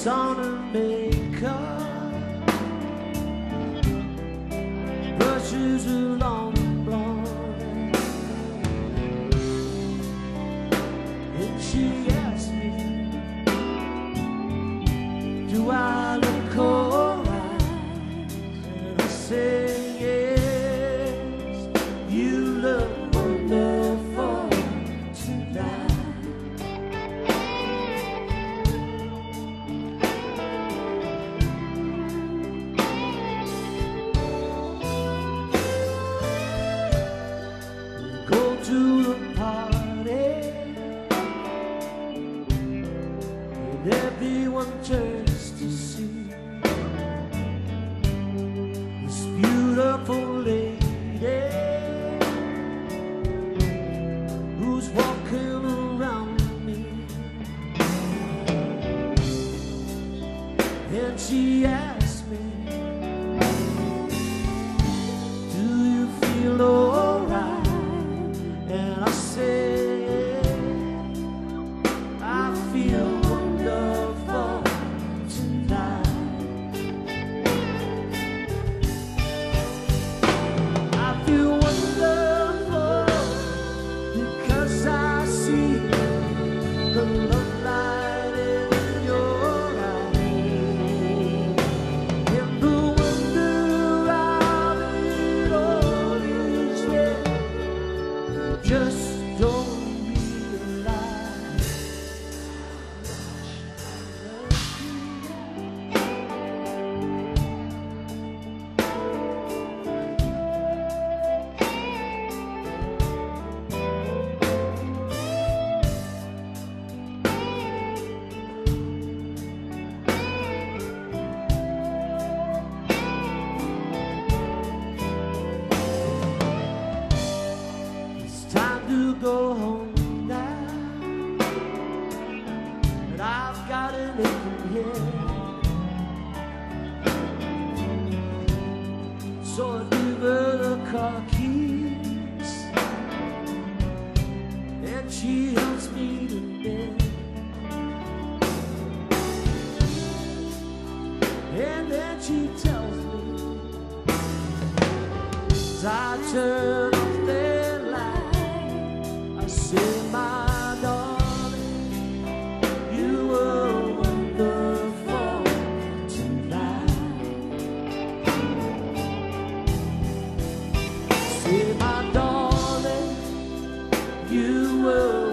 puts on her makeup, brushes her long blonde hair, and she asks me, do I look alright? And I say yes, you look wonderful tonight. Go to the party, and everyone turns to see this beautiful lady who's walking around me, and she asks me, do you feel alright? And I say, I feel wonderful tonight. I feel wonderful because I see the love light in your eyes, and the wonder of it all is there. Just don't realize it's time to go home now, but I've got an aching head. So I give her the car keys, and she helps me to bed, and then she tells me, as I turn off their light, I say, my darling, you were wonderful tonight. Say, my darling, you were